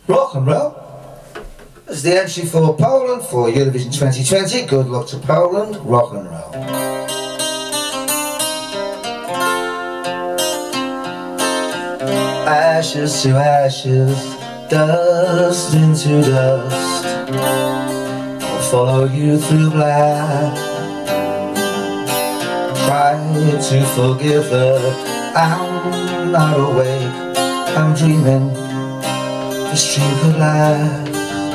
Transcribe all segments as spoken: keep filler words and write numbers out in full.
Rock and roll. That's the entry for Poland for Eurovision twenty twenty. Good luck to Poland. Rock and roll. Ashes to ashes, dust into dust. I'll follow you through black. Try to forgive her. I'm not awake, I'm dreaming. This dream could last.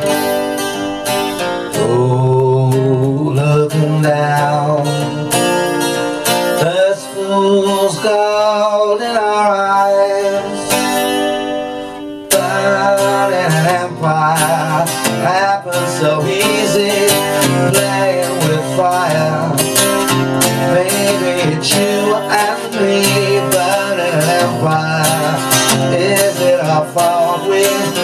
Oh, looking down, there's fool's gold in our eyes. Burning an empire happens so easy, playing with fire. Maybe it's you and me, burning an empire. Is it our fault we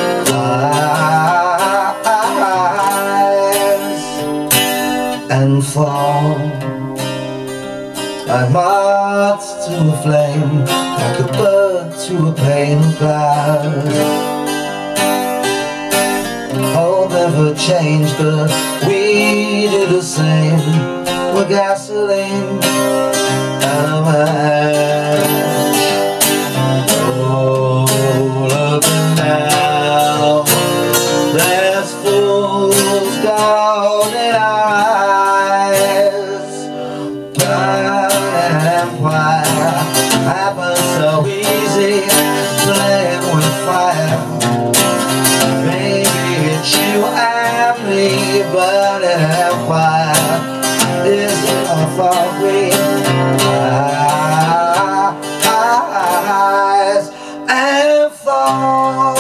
rise and fall? I'm marked to a flame, like a bird to a pane of glass. I'll never change, but we do the same. We're gasoline and a match. Oh, looking down, there's fool's gold in our eyes. Burning an empire happens so easy, playing with fire. Maybe it's you and me, burning an empire. Is it our fault we rise and fall?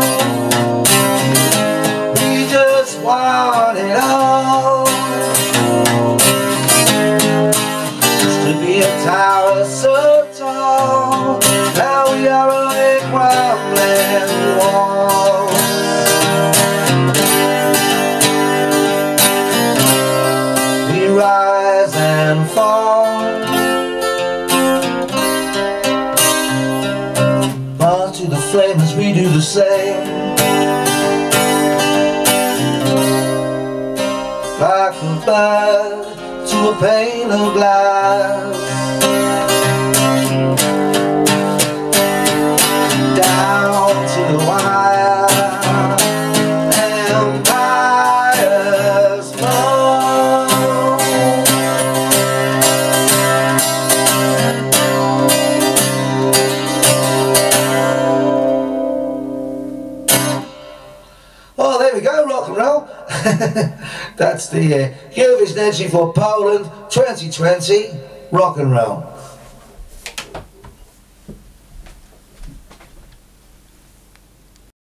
We just want it all. Used to be a tower so tall, now we are a lake crumbling wall. We rise and fall. March to the flames, we do the same. Like a bird to a pane of glass. Down to the wire, empires fall. Oh, there we go, rock and roll. That's the uh, Eurovision entry for Poland twenty twenty, rock and roll.